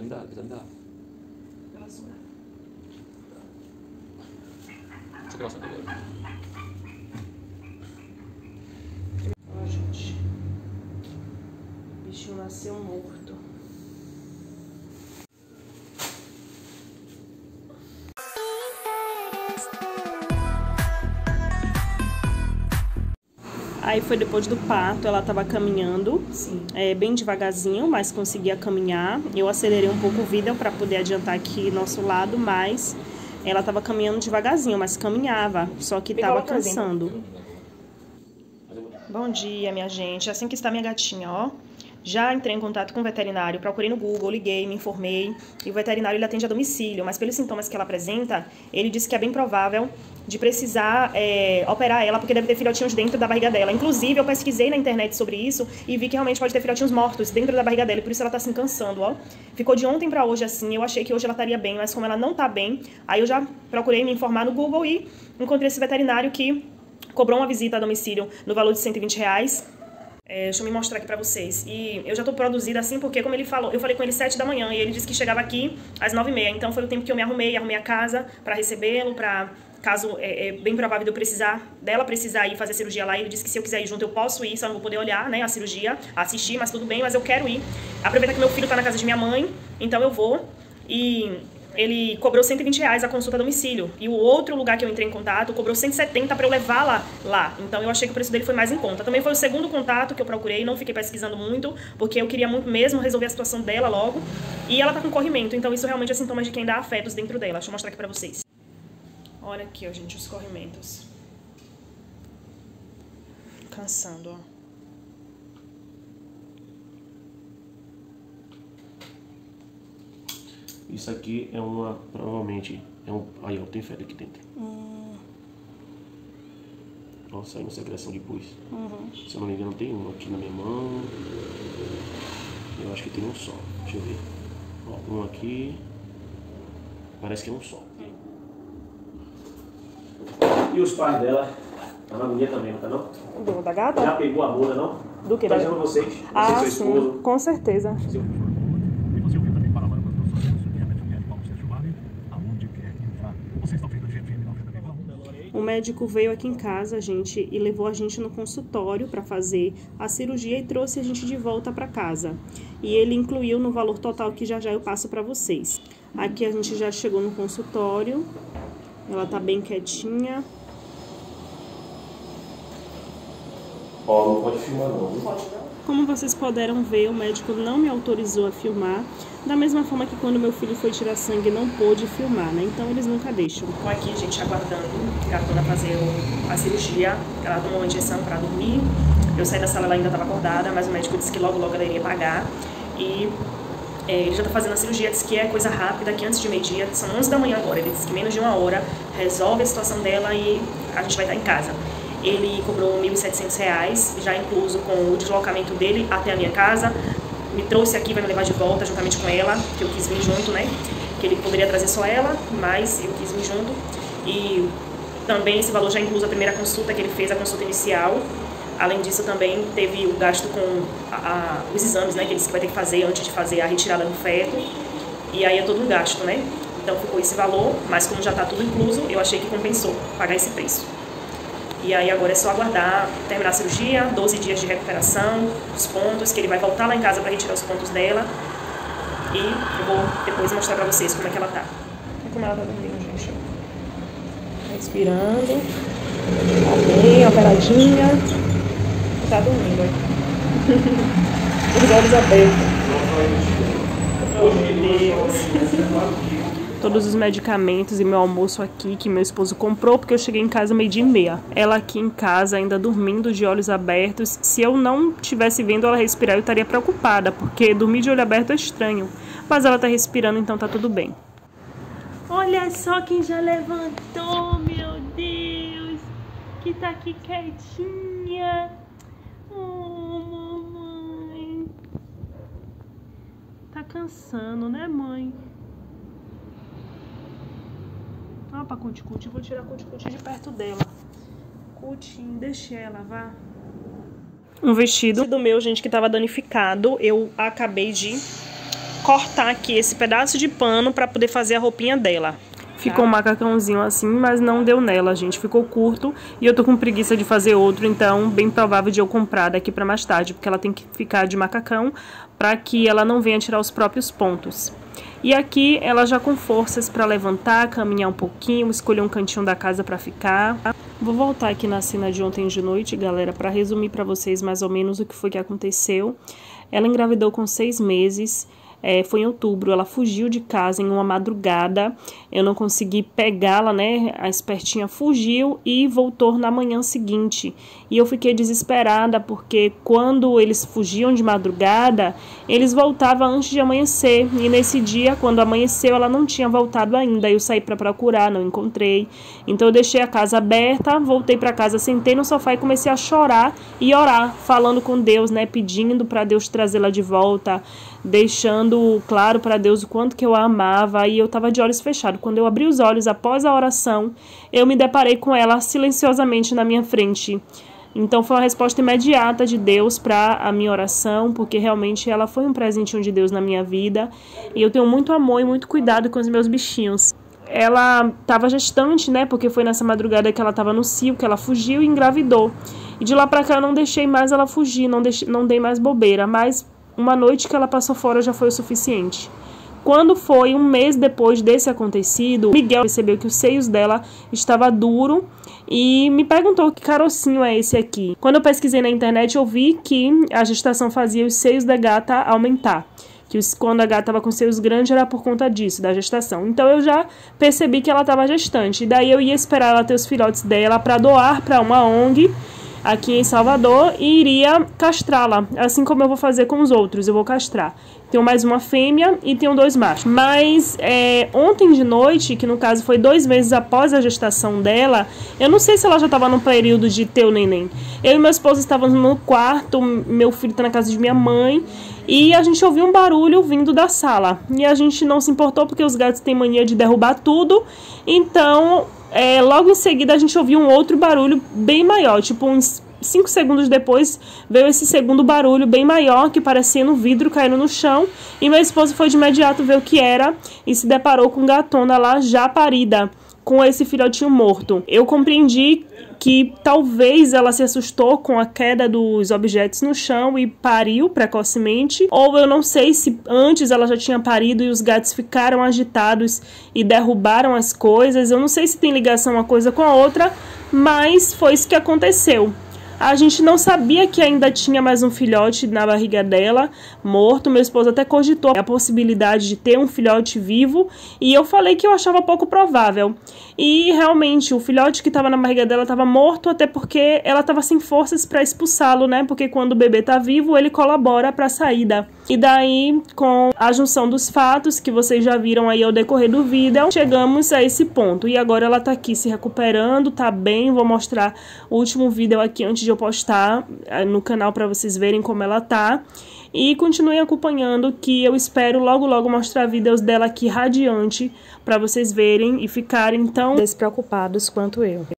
me dá. Pela sua. Deixa eu pegar o sangue agora. Ó, gente. O bichinho nasceu morto. Aí foi depois do parto, ela tava caminhando, bem devagarzinho, mas conseguia caminhar. Eu acelerei um pouco o vídeo para poder adiantar aqui nosso lado, mas ela tava caminhando devagarzinho, mas caminhava, só que tava cansando. Bom dia, minha gente. Assim que está minha gatinha, ó. Já entrei em contato com o veterinário, procurei no Google, liguei, me informei. E o veterinário ele atende a domicílio, mas pelos sintomas que ela apresenta, ele disse que é bem provável de precisar operar ela, porque deve ter filhotinhos dentro da barriga dela. Inclusive, eu pesquisei na internet sobre isso e vi que realmente pode ter filhotinhos mortos dentro da barriga dela, e por isso ela tá se cansando, ó. Ficou de ontem pra hoje assim, eu achei que hoje ela estaria bem, mas como ela não tá bem, aí eu já procurei me informar no Google e encontrei esse veterinário que cobrou uma visita a domicílio no valor de R$120. Deixa eu me mostrar aqui pra vocês. E eu já tô produzida assim porque, como ele falou, eu falei com ele 7 da manhã e ele disse que chegava aqui às 9h30. Então foi o tempo que eu me arrumei a casa pra recebê-lo, pra caso é bem provável de eu dela precisar ir fazer cirurgia lá. Ele disse que se eu quiser ir junto eu posso ir, só não vou poder olhar, né, a cirurgia, assistir, mas tudo bem, mas eu quero ir. Aproveita que meu filho tá na casa de minha mãe, então eu vou. E ele cobrou R$120 a consulta a domicílio. E o outro lugar que eu entrei em contato cobrou 170 para eu levá-la lá. Então eu achei que o preço dele foi mais em conta. Também foi o segundo contato que eu procurei, não fiquei pesquisando muito, porque eu queria muito mesmo resolver a situação dela logo. E ela tá com corrimento, então isso realmente é sintomas de quem dá afetos dentro dela. Deixa eu mostrar aqui pra vocês. Olha aqui, ó, gente, os corrimentos. Cansando, ó. Isso aqui é uma, provavelmente, aí ó, tem febre aqui dentro. Ó, saindo secreção de pus. Se eu não me engano tem um aqui na minha mão. Eu acho que tem um só, deixa eu ver. Ó, um aqui, parece que é um só. E os pais dela, tá na agonia também, não tá não? Da gata? Já pegou a muda, não? Do que? Tá dizendo vocês? Ah, seu sim, esposo. com certeza. O médico veio aqui em casa, gente, e levou a gente no consultório para fazer a cirurgia e trouxe a gente de volta para casa. E ele incluiu no valor total que já eu passo para vocês. Aqui a gente já chegou no consultório. Ela tá bem quietinha. Ó, não pode filmar não. Pode não? Como vocês puderam ver, o médico não me autorizou a filmar. Da mesma forma que quando meu filho foi tirar sangue, não pôde filmar, né? Então eles nunca deixam. Tô aqui, gente, aguardando a gatona fazer a cirurgia. Ela tomou uma injeção pra dormir. Eu saí da sala, ela ainda estava acordada, mas o médico disse que logo ela iria pagar. E ele já tá fazendo a cirurgia, disse que é coisa rápida, que antes de meio-dia, são 11 da manhã agora. Ele disse que menos de 1 hora resolve a situação dela e a gente vai estar em casa. Ele cobrou R$1.700, já incluso com o deslocamento dele até a minha casa. Me trouxe aqui, vai me levar de volta juntamente com ela, que eu quis vir junto, né? Que ele poderia trazer só ela, mas eu quis vir junto. E também esse valor já inclui a primeira consulta que ele fez, a consulta inicial. Além disso, também teve o gasto com os exames, né? Que ele disse que vai ter que fazer antes de fazer a retirada do feto. E aí é todo um gasto, né? Então ficou esse valor, mas como já está tudo incluso, eu achei que compensou pagar esse preço. E aí agora é só aguardar terminar a cirurgia, 12 dias de recuperação, os pontos, que ele vai voltar lá em casa para retirar os pontos dela. E eu vou depois mostrar pra vocês como é que ela tá. Olha como ela tá dormindo, gente. Respirando. Tá bem, operadinha. Tá dormindo, olha. Os olhos abertos. Oh, meu Deus. Todos os medicamentos e meu almoço aqui que meu esposo comprou, porque eu cheguei em casa 12h30. Ela aqui em casa ainda dormindo de olhos abertos. Se eu não estivesse vendo ela respirar, eu estaria preocupada, porque dormir de olho aberto é estranho. Mas ela tá respirando, então tá tudo bem. Olha só quem já levantou, meu Deus! Que tá aqui quietinha. Oh, mamãe. Tá cansando, né, mãe? Ó, pra Cuti-Cuti, vou tirar a Cuti-Cuti de perto dela. Cuti, deixa ela, vá. Um vestido meu, gente, que tava danificado. Eu acabei de cortar aqui esse pedaço de pano para poder fazer a roupinha dela. Ficou um macacãozinho assim, mas não deu nela, gente. Ficou curto e eu tô com preguiça de fazer outro, então bem provável de eu comprar daqui pra mais tarde, porque ela tem que ficar de macacão pra que ela não venha tirar os próprios pontos. E aqui ela já com forças pra levantar, caminhar um pouquinho, escolher um cantinho da casa pra ficar. Vou voltar aqui na cena de ontem de noite, galera, pra resumir pra vocês mais ou menos o que foi que aconteceu. Ela engravidou com 6 meses. Foi em outubro, ela fugiu de casa em uma madrugada, eu não consegui pegá-la, né, a espertinha fugiu e voltou na manhã seguinte, e eu fiquei desesperada, porque quando eles fugiam de madrugada, eles voltavam antes de amanhecer, e nesse dia, quando amanheceu, ela não tinha voltado ainda, eu saí para procurar, não encontrei, então eu deixei a casa aberta, voltei para casa, sentei no sofá e comecei a chorar e orar, falando com Deus, né, pedindo para Deus trazê-la de volta, deixando claro para Deus o quanto que eu a amava, e eu estava de olhos fechados. Quando eu abri os olhos após a oração, eu me deparei com ela silenciosamente na minha frente. Então foi uma resposta imediata de Deus para a minha oração, porque realmente ela foi um presentinho de Deus na minha vida, e eu tenho muito amor e muito cuidado com os meus bichinhos. Ela estava gestante, né, porque foi nessa madrugada que ela estava no cio, que ela fugiu e engravidou. E de lá para cá eu não deixei mais ela fugir, não dei mais bobeira, mas uma noite que ela passou fora já foi o suficiente. Quando foi um mês depois desse acontecido, Miguel percebeu que os seios dela estava duro e me perguntou que carocinho é esse aqui. Quando eu pesquisei na internet, eu vi que a gestação fazia os seios da gata aumentar. Que quando a gata estava com seios grandes era por conta disso, da gestação. Então eu já percebi que ela estava gestante. E daí eu ia esperar ela ter os filhotes dela para doar para uma ONG aqui em Salvador e iria castrá-la, assim como eu vou fazer com os outros, eu vou castrar. Tenho mais uma fêmea e tenho 2 machos. Mas ontem de noite, que no caso foi 2 meses após a gestação dela, eu não sei se ela já estava no período de ter o neném. Eu e meu esposo estávamos no quarto, meu filho está na casa de minha mãe, e a gente ouviu um barulho vindo da sala. E a gente não se importou porque os gatos têm mania de derrubar tudo, então logo em seguida a gente ouviu um outro barulho bem maior, tipo uns 5 segundos depois veio esse segundo barulho bem maior, que parecia um vidro caindo no chão, e meu esposo foi de imediato ver o que era e se deparou com gatona lá já parida, com esse filhotinho morto. Eu compreendi que talvez ela se assustou com a queda dos objetos no chão e pariu precocemente, ou eu não sei se antes ela já tinha parido e os gatos ficaram agitados e derrubaram as coisas. Eu não sei se tem ligação uma coisa com a outra, mas foi isso que aconteceu. A gente não sabia que ainda tinha mais um filhote na barriga dela, morto. Meu esposo até cogitou a possibilidade de ter um filhote vivo, e eu falei que eu achava pouco provável. E realmente o filhote que estava na barriga dela estava morto, até porque ela estava sem forças para expulsá-lo, né? Porque quando o bebê está vivo, ele colabora para a saída. E daí, com a junção dos fatos que vocês já viram aí ao decorrer do vídeo, chegamos a esse ponto. E agora ela tá aqui se recuperando, tá bem. Vou mostrar o último vídeo aqui antes de eu postar no canal para vocês verem como ela tá. E continuem acompanhando, que eu espero logo logo mostrar vídeos dela aqui radiante para vocês verem e ficarem tão despreocupados quanto eu.